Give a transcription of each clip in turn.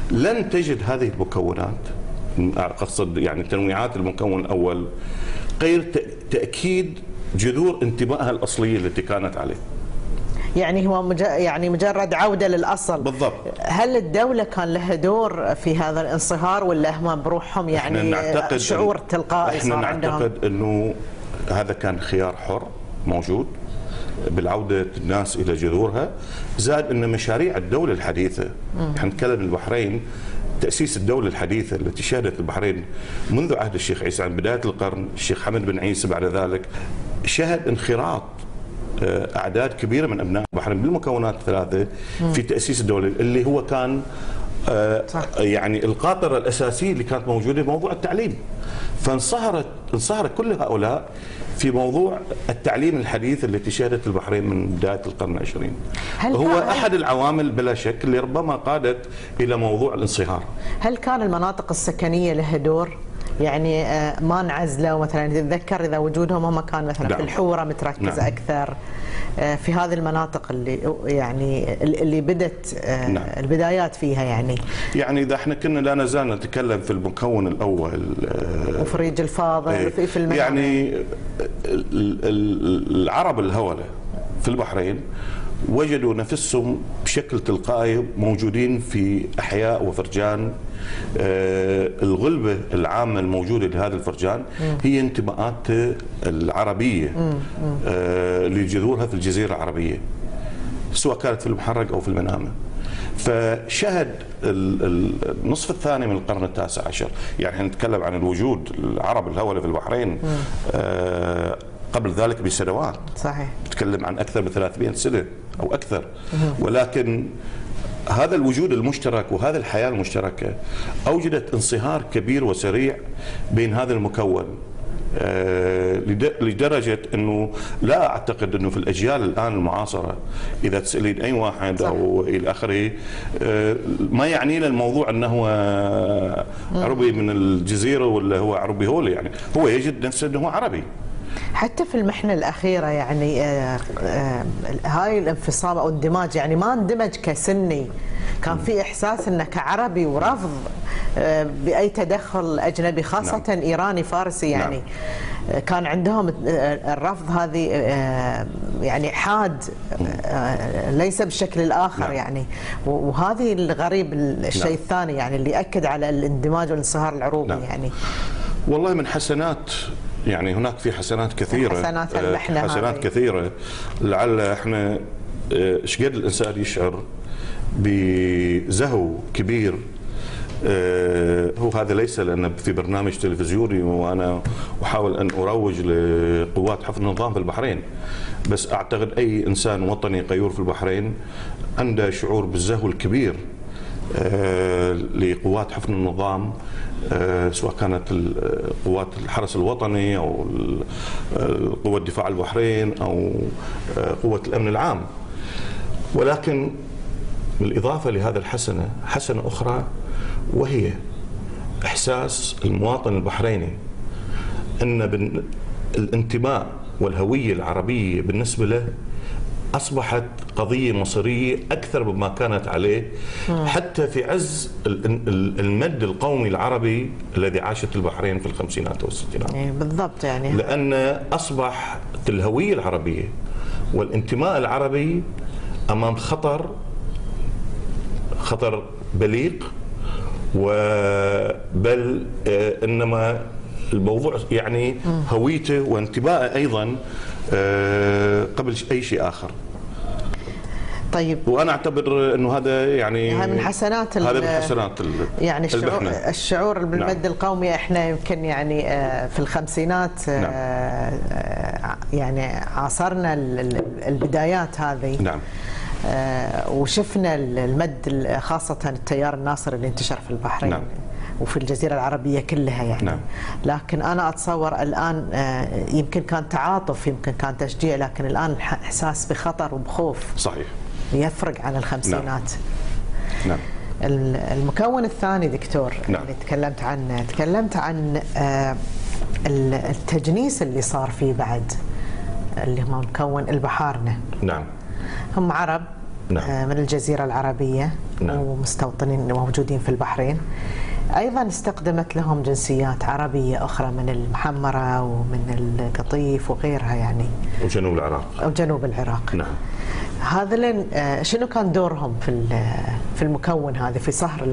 لن تجد هذه المكونات، أقصد يعني تنويعات المكون الأول، غير تأكيد جذور انتمائها الأصلية التي كانت عليه. يعني هو يعني مجرد عودة للأصل. بالضبط. هل الدولة كان لها دور في هذا الانصهار، ولا هم بروحهم يعني شعور تلقائي صار عندهم؟ احنا نعتقد أنه هذا كان خيار حر موجود بالعودة الناس إلى جذورها، زاد أن مشاريع الدولة الحديثة، احنا نتكلم البحرين، تأسيس الدولة الحديثة التي شهدت البحرين منذ عهد الشيخ عيسى عن بداية القرن، الشيخ حمد بن عيسى بعد ذلك، شهد انخراط أعداد كبيرة من أبناء البحرين بالمكونات الثلاثة في تأسيس الدولة، اللي هو كان يعني القاطرة الأساسية اللي كانت موجودة موضوع التعليم. فانصهرت كل هؤلاء في موضوع التعليم الحديث التي شهدت البحرين من بداية القرن العشرين. هو أحد العوامل بلا شك اللي ربما قادت إلى موضوع الانصهار. هل كان المناطق السكنية لها دور؟ يعني ما انعزلوا مثلا، تتذكر اذا وجودهم هم كان مثلا في الحوره متركزه اكثر في هذه المناطق اللي يعني اللي بدت البدايات فيها يعني اذا احنا كنا لا نزال نتكلم في المكون الاول وفريج الفاضل في المناطق، يعني العرب الهولة في البحرين وجدوا نفسهم بشكل تلقائي موجودين في أحياء وفرجان. الغلبة العامة الموجودة لهذا الفرجان هي انتماءات العربية لجذورها في الجزيرة العربية، سواء كانت في المحرق أو في المنامة. فشهد النصف الثاني من القرن التاسع عشر، يعني نتكلم عن الوجود العرب الهولة في البحرين قبل ذلك بسنوات، صحيح، نتكلم عن أكثر من 300 سنة أو أكثر. ولكن هذا الوجود المشترك وهذه الحياة المشتركة أوجدت انصهار كبير وسريع بين هذا المكون، لدرجة أنه لا أعتقد أنه في الأجيال الآن المعاصرة إذا تسألين أي واحد أو إلى آخره ما يعني له الموضوع أنه عربي من الجزيرة ولا هو عربي هولي، يعني هو يجد نفسه أنه عربي. حتى في المحنة الأخيرة يعني هاي الانفصام أو اندماج، يعني ما اندمج كسني، كان في إحساس أنه كعربي ورفض بأي تدخل أجنبي، خاصة إيراني فارسي، يعني كان عندهم الرفض هذه يعني حاد ليس بالشكل الآخر يعني. وهذه الغريب الشيء الثاني يعني اللي أكد على الاندماج والانصهار العروبي يعني. والله من حسنات، يعني هناك في حسنات كثيرة، حسنات كثيرة، لعل احنا ايش قد الانسان يشعر بزهو كبير. هو هذا ليس لأن في برنامج تلفزيوني وأنا أحاول أن أروج لقوات حفظ النظام في البحرين، بس أعتقد أي إنسان وطني قيور في البحرين عنده شعور بالزهو الكبير لقوات حفظ النظام، سواء كانت قوات الحرس الوطني أو قوة دفاع البحرين أو قوة الأمن العام. ولكن بالإضافة لهذا الحسنة، حسنة أخرى وهي إحساس المواطن البحريني أن الانتماء والهوية العربية بالنسبة له أصبحت قضية مصيرية أكثر مما كانت عليه حتى في عز المد القومي العربي الذي عاشت البحرين في الخمسينات والستينات. بالضبط، يعني لأن أصبحت الهوية العربية والانتماء العربي أمام خطر بليغ، بل إنما الموضوع يعني هويته وانتمائه أيضا قبل أي شيء آخر. طيب، وانا اعتبر انه هذا يعني من حسنات يعني الشعور بالمد القومي. احنا يمكن يعني في الخمسينات يعني عاصرنا البدايات هذه. نعم. وشفنا المد، خاصة التيار الناصري اللي انتشر في البحرين. نعم. وفي الجزيرة العربية كلها يعني. نعم. لكن أنا أتصور الآن يمكن كان تعاطف، يمكن كان تشجيع، لكن الآن إحساس بخطر وبخوف. صحيح. يفرق عن الخمسينات. نعم. المكون الثاني دكتور اللي تكلمت عن التجنيس اللي صار فيه بعد، اللي هم مكون البحارنة. نعم. هم عرب نعم. من الجزيرة العربية، نعم. ومستوطنين موجودين في البحرين. أيضا استخدمت لهم جنسيات عربية أخرى من المحمرة ومن القطيف وغيرها يعني. وجنوب العراق. وجنوب العراق. نعم. هذا شنو كان دورهم في المكون هذا في صهر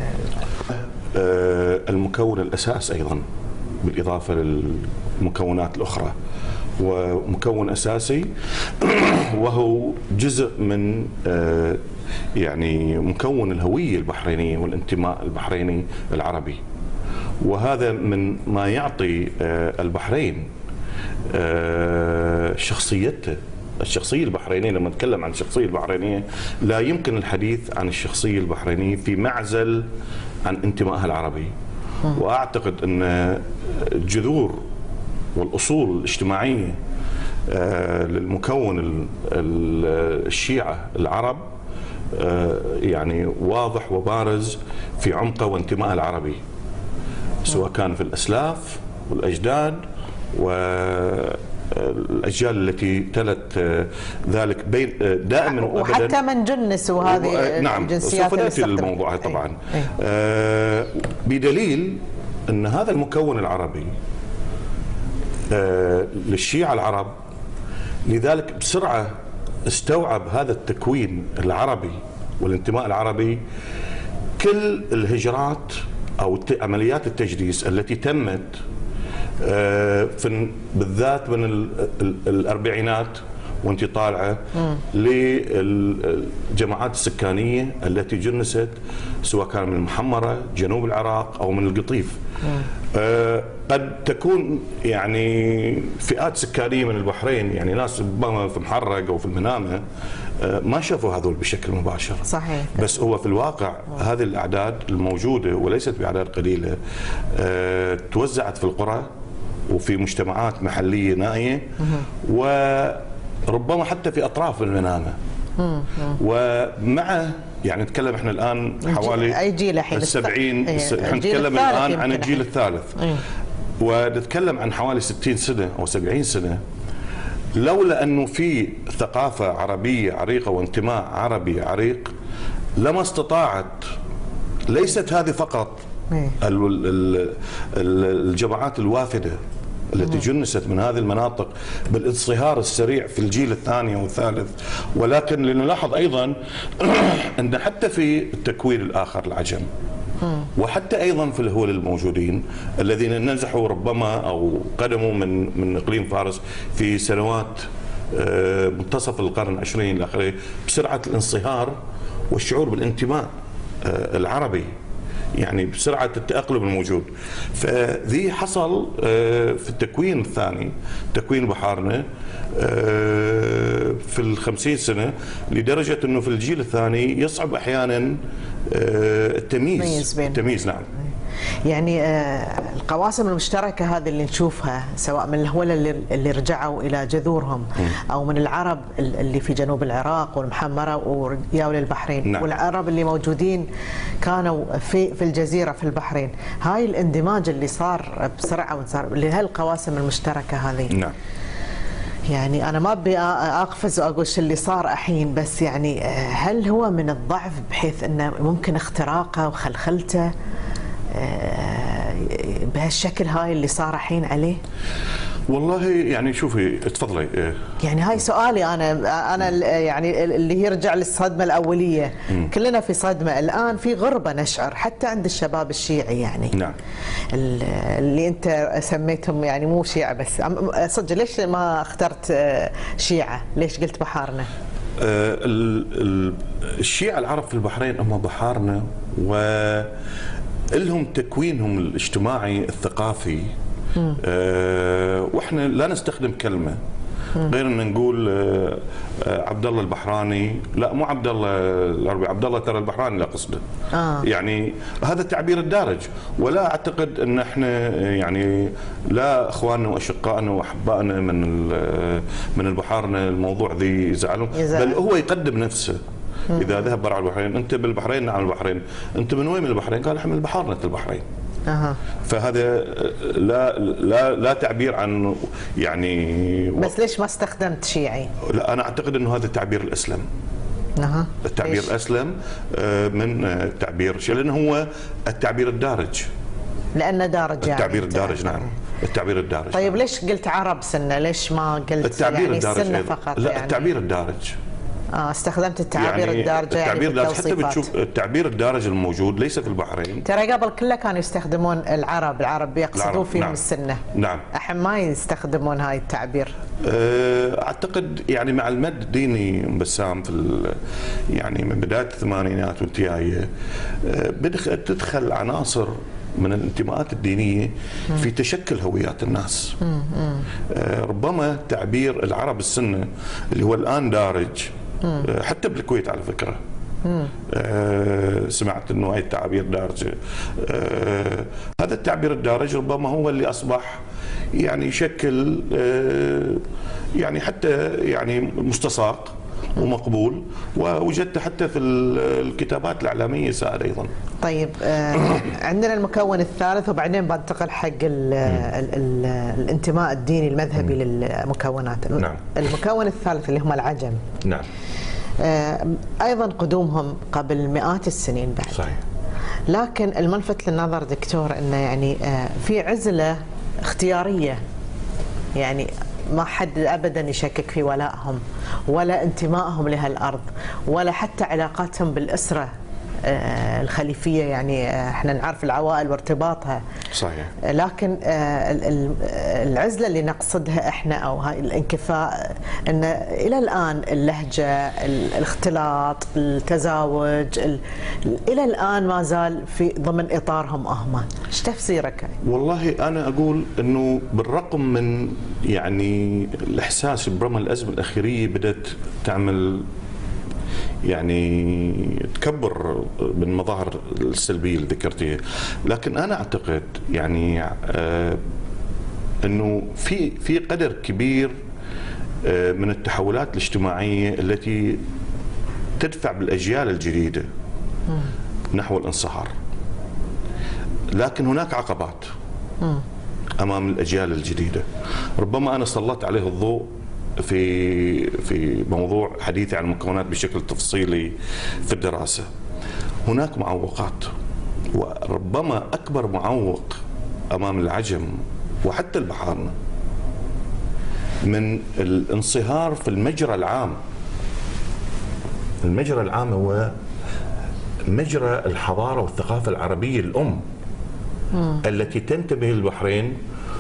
المكون الأساس أيضا بالإضافة للمكونات الأخرى، ومكون أساسي وهو جزء من يعني مكون الهوية البحرينية والانتماء البحريني العربي، وهذا من ما يعطي البحرين شخصيته. الشخصية البحرينية، لما نتكلم عن الشخصية البحرينية لا يمكن الحديث عن الشخصية البحرينية في معزل عن انتمائها العربي. وأعتقد أن الجذور والأصول الاجتماعية للمكون الشيعة العرب يعني واضح وبارز في عمقه وانتمائه العربي، سواء كان في الأسلاف والأجداد والأجيال التي تلت ذلك بين دائما وأبدا، وحتى من جنسوا هذه نعم الجنسيات. سوف نأتي للموضوع طبعا. بدليل أن هذا المكون العربي للشيعة العرب، لذلك بسرعة استوعب هذا التكوين العربي والانتماء العربي كل الهجرات أو عمليات التجديس التي تمت بالذات من الأربعينات وانت طالعة للجماعات السكانية التي جنست سواء كان من المحمرة جنوب العراق أو من القطيف. قد تكون يعني فئات سكانية من البحرين، يعني ناس ربما في محرق أو في المنامة ما شافوا هذول بشكل مباشر. صحيح. بس هو في الواقع هذه الأعداد الموجودة وليست بأعداد قليلة توزعت في القرى وفي مجتمعات محلية نائية، وربما حتى في أطراف المنامة. ومع يعني نتكلم احنا الآن حوالي أي جيل الحين؟ 70. نتكلم الآن عن الجيل الثالث، ونتكلم عن حوالي 60 سنة أو 70 سنة. لولا أنه في ثقافة عربية عريقة وانتماء عربي عريق لما استطاعت، ليست هذه فقط الجماعات الوافدة التي جنست من هذه المناطق بالانصهار السريع في الجيل الثاني والثالث، ولكن لنلاحظ أيضا أن حتى في التكوين الآخر العجم، وحتى أيضا في الهول الموجودين الذين نزحوا ربما أو قدموا من إقليم فارس في سنوات منتصف القرن العشرين إلى آخره بسرعة الانصهار والشعور بالانتماء العربي، يعني بسرعة التأقلم الموجود. فذي حصل في التكوين الثاني، تكوين بحارنا في 50 سنة، لدرجة أنه في الجيل الثاني يصعب أحيانا التمييز. نعم. يعني القواسم المشتركة هذه اللي نشوفها سواء من الهولة اللي رجعوا إلى جذورهم أو من العرب اللي في جنوب العراق والمحمرة وياوا للبحرين، نعم. والعرب اللي موجودين كانوا في الجزيرة في البحرين، هاي الاندماج اللي صار بسرعة وصار لهالقواسم المشتركة هذه. نعم. يعني أنا ما أبي أقفز وأقول شو اللي صار الحين، بس يعني هل هو من الضعف بحيث أنه ممكن اختراقه وخلخلته بهالشكل هاي اللي صار الحين عليه؟ والله يعني شوفي تفضلي. يعني هاي سؤالي انا يعني اللي يرجع للصدمه الاوليه. كلنا في صدمه الان، في غربه نشعر حتى عند الشباب الشيعي يعني. نعم. اللي انت سميتهم يعني مو شيعه بس، صدق ليش ما اخترت شيعه؟ ليش قلت بحارنا؟ الشيعة العرب في البحرين هم بحارنا، ولهم تكوينهم الاجتماعي الثقافي. واحنا لا نستخدم كلمه غير ان نقول عبد الله البحراني، لا مو عبد الله العربي، عبد الله ترى البحراني لا قصده. يعني هذا التعبير الدارج، ولا اعتقد ان احنا يعني لا اخواننا واشقائنا واحبائنا من البحارنه الموضوع ذي يزعلون، بل هو يقدم نفسه. اذا ذهب برا البحرين، انت بالبحرين؟ نعم البحرين. انت من وين من البحرين؟ قال احنا من بحارنه البحرين. فهذا لا تعبير عن يعني. بس ليش ما استخدمت شيعي؟ لا انا اعتقد انه هذا التعبير الاسلم. التعبير الأسلم من التعبير لأنه هو التعبير الدارج. لأنه دارج يعني. التعبير الدارج، نعم، التعبير الدارج. طيب ليش قلت عرب سنة؟ ليش ما قلت التعبير يعني الدارج السنة أيضا. فقط؟ لا يعني التعبير الدارج. استخدمت التعابير يعني الدارجة التعبير يعني الدارج حتى بتشوف التعبير الدارج الموجود ليس في البحرين. ترى قبل كله كانوا يستخدمون العرب يقصدون فيهم نعم. السنة. نعم. الحين ما يستخدمون هاي التعبير. اعتقد يعني مع المد الديني بسام في يعني من بدايه الثمانينات وانت جايه تدخل عناصر من الانتماءات الدينيه في تشكل هويات الناس. ربما تعبير العرب السنه اللي هو الان دارج حتى بالكويت على فكره. سمعت انه هاي التعابير دارجه. هذا التعبير الدارج ربما هو اللي اصبح يعني يشكل يعني حتى يعني مستساق ومقبول، ووجدته حتى في الكتابات الإعلامية سائر أيضا. طيب عندنا المكون الثالث وبعدين بنتقل حق الانتماء الديني المذهبي للمكونات. نعم. المكون الثالث اللي هم العجم. نعم. أيضا قدومهم قبل مئات السنين بعد. صحيح. لكن الملفت للنظر دكتور أنه يعني في عزلة اختيارية، يعني ما حد ابدا يشكك في ولائهم ولا انتمائهم لهالارض ولا حتى علاقاتهم بالاسره الخليفيه، يعني احنا نعرف العوائل وارتباطها. صحيح. لكن العزله اللي نقصدها احنا او هاي الانكفاء ان الى الان اللهجه، الاختلاط، التزاوج الى الان ما زال في ضمن اطارهم هم. ايش تفسيرك؟ والله انا اقول انه بالرغم من يعني الاحساس برغم الازمه الاخيريه بدات تعمل يعني تكبر من مظاهر السلبيه اللي ذكرتيها، لكن انا اعتقد يعني انه في قدر كبير من التحولات الاجتماعيه التي تدفع بالاجيال الجديده نحو الانصهار، لكن هناك عقبات امام الاجيال الجديده. ربما انا سلطت عليه الضوء في موضوع حديثي عن المكونات بشكل تفصيلي في الدراسة. هناك معوقات، وربما أكبر معوق أمام العجم وحتى البحارنة من الانصهار في المجرى العام. المجرى العام هو مجرى الحضارة والثقافة العربية الأم التي تنتمي للبحرين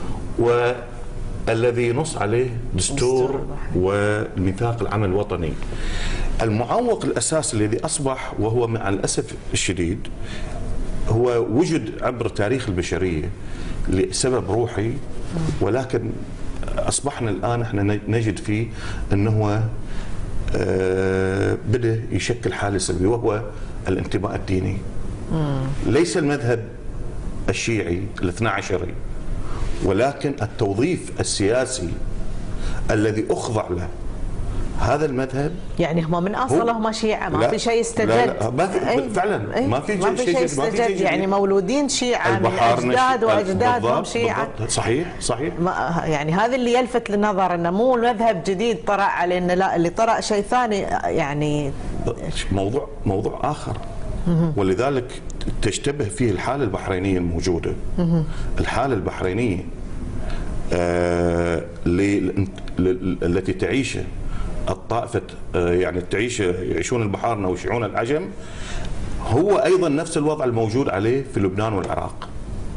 الذي نص عليه دستور والميثاق العام الوطني. المعوق الأساسي الذي أصبح وهو مع الأسف الشديد هو وجد عبر تاريخ البشرية لسبب روحي، ولكن أصبحنا الآن احنا نجد فيه أنه بدأ يشكل حالة سلبية، وهو الانتماء الديني. ليس المذهب الشيعي الاثنى عشري، ولكن التوظيف السياسي الذي أخضع له هذا المذهب. يعني هم من أصله هم شيعة، ما في شيء يستجد. لا ما في فعلا ما في شيء يستجد، يعني مولودين شيعة من أجداد وأجدادهم شيعة. صحيح صحيح. يعني هذا اللي يلفت للنظر، أنه مو مذهب جديد طرأ علينا، لا اللي طرأ شيء ثاني يعني موضوع آخر. ولذلك تشتبه فيه الحالة البحرينية الموجودة. الحالة البحرينية التي تعيشه الطائفة يعني يعيشون البحارنة ويعيشون العجم، هو أيضا نفس الوضع الموجود عليه في لبنان والعراق.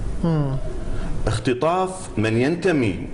اختطاف من ينتمي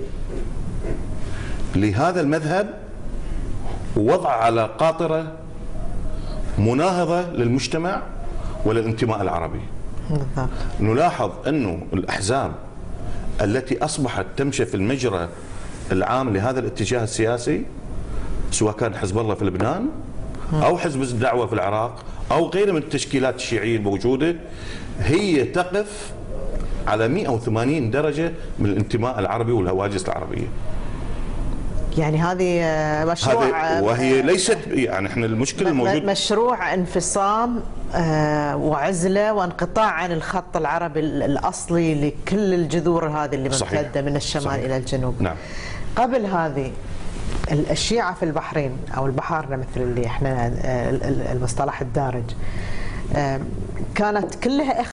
لهذا المذهب ووضع على قاطرة مناهضة للمجتمع وللانتماء العربي. نلاحظ أنه الأحزاب التي أصبحت تمشي في المجرى العام لهذا الاتجاه السياسي، سواء كان حزب الله في لبنان أو حزب الدعوة في العراق أو غيرها من التشكيلات الشيعية الموجودة، هي تقف على 180 درجة من الانتماء العربي والهواجس العربية. يعني هذه مشروع، وهي ليست يعني احنا المشكله الموجود مشروع انفصام وعزله وانقطاع عن الخط العربي الاصلي لكل الجذور هذه اللي ممتده من الشمال. صحيح. الى الجنوب. نعم. قبل هذه الشيعة في البحرين أو البحارنة مثل اللي احنا المصطلح الدارج كانت كلها